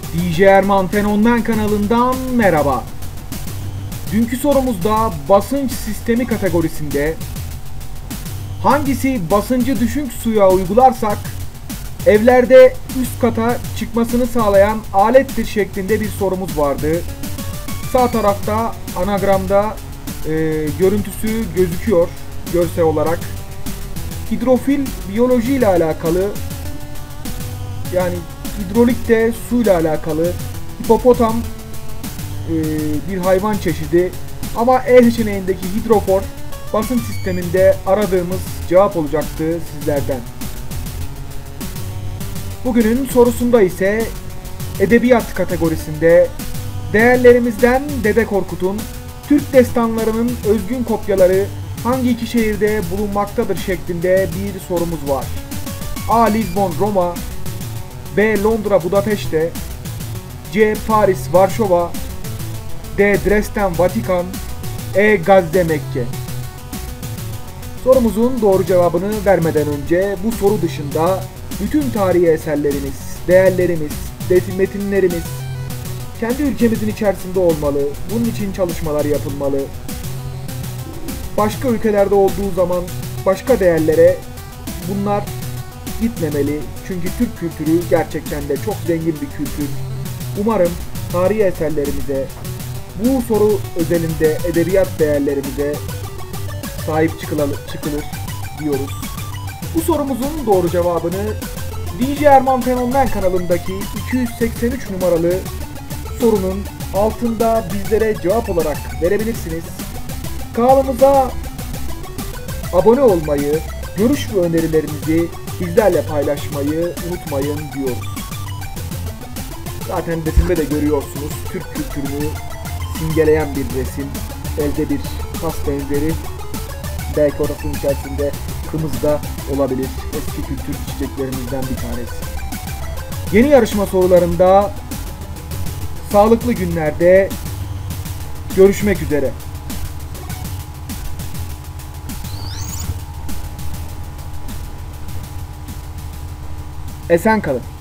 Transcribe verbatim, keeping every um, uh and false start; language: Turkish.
D J Erman Fenomen kanalından merhaba. Dünkü sorumuzda basınç sistemi kategorisinde hangisi basıncı düşük suya uygularsak evlerde üst kata çıkmasını sağlayan alettir şeklinde bir sorumuz vardı. Sağ tarafta anagramda e, görüntüsü gözüküyor görsel olarak. Hidrofil biyoloji ile alakalı, yani hidrolikte suyla alakalı hipopotam e, bir hayvan çeşidi, ama E seçeneğindeki hidrofor basınç sisteminde aradığımız cevap olacaktı sizlerden. Bugünün sorusunda ise edebiyat kategorisinde değerlerimizden Dede Korkut'un Türk destanlarının özgün kopyaları hangi iki şehirde bulunmaktadır şeklinde bir sorumuz var. A. Lizbon, Roma, B. Londra, Budapeşte, C. Paris, Varşova, D. Dresden, Vatikan, E. Gazze, Mekke. Sorumuzun doğru cevabını vermeden önce bu soru dışında bütün tarihi eserlerimiz, değerlerimiz, metinlerimiz kendi ülkemizin içerisinde olmalı. Bunun için çalışmalar yapılmalı. Başka ülkelerde olduğu zaman başka değerlere bunlar gitmemeli. Çünkü Türk kültürü gerçekten de çok zengin bir kültür. Umarım tarihi eserlerimize, bu soru özelinde edebiyat değerlerimize sahip çıkılır, çıkılır diyoruz. Bu sorumuzun doğru cevabını D J Erman Fenomen kanalındaki iki yüz seksen üç numaralı sorunun altında bizlere cevap olarak verebilirsiniz. Kanalımıza abone olmayı, görüş ve önerilerinizi bizlerle paylaşmayı unutmayın diyoruz. Zaten resimde de görüyorsunuz, Türk kültürünü simgeleyen bir resim. Elde bir tas benzeri, belki orasının içerisinde kımız da olabilir. Eski kültür çiçeklerimizden bir tanesi. Yeni yarışma sorularında sağlıklı günlerde görüşmek üzere. Esen kalın.